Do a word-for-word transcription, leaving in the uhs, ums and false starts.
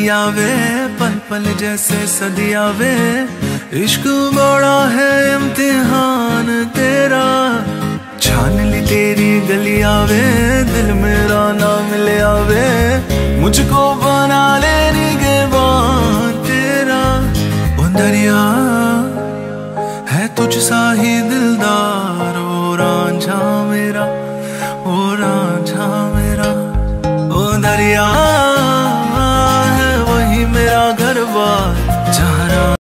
घड़िया वे पल पल जैसे सदिया वे, इश्क बड़ा है इम्तिहान तेरा। छान ली तेरी गलिया वे, दिल मेरा ना मिले आवे, मुझको बना ले निगहबान तेरा। ओ दरिया है तुझ सा ही दिलदार, ओ रांझा मेरा